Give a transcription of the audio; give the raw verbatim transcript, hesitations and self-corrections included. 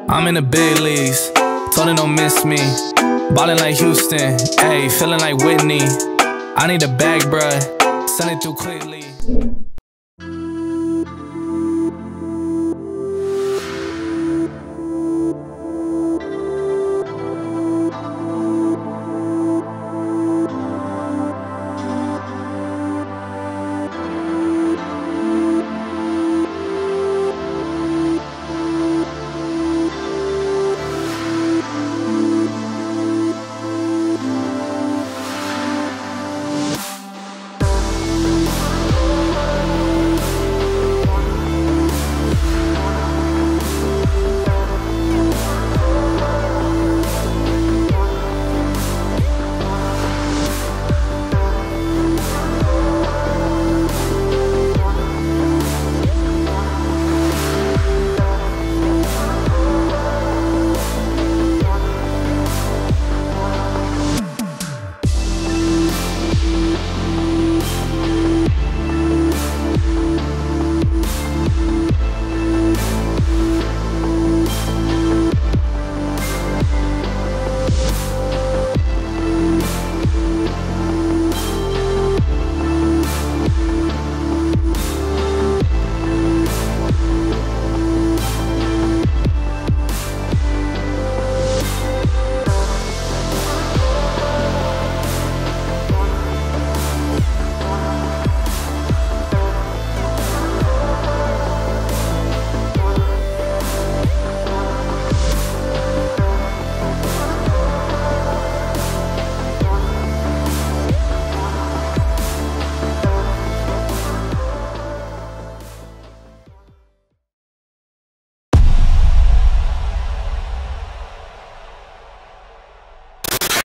I'm in the big leagues, told her don't miss me. Ballin' like Houston, ayy, feeling like Whitney. I need a bag, bruh, send it through quickly.